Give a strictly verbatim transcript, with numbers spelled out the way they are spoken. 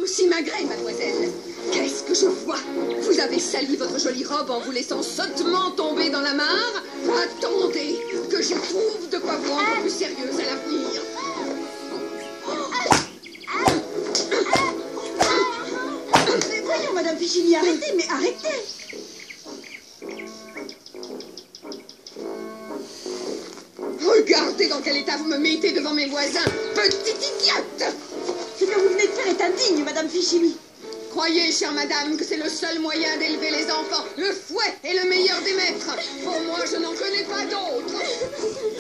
Aussi magrée, mademoiselle. Qu'est-ce que je vois? Vous avez sali votre jolie robe en vous laissant sottement tomber dans la mare. Attendez, que j'y trouve de quoi vous rendre plus sérieuse à l'avenir. Mais voyons, Madame Fichini, arrêtez, mais arrêtez. Regardez dans quel état vous me mettez devant mes voisins, petite idiote! Ce que vous venez de faire est indigne, Madame Fichini. Croyez, chère madame, que c'est le seul moyen d'élever les enfants. Le fouet est le meilleur des maîtres. Pour moi, je n'en connais pas d'autre.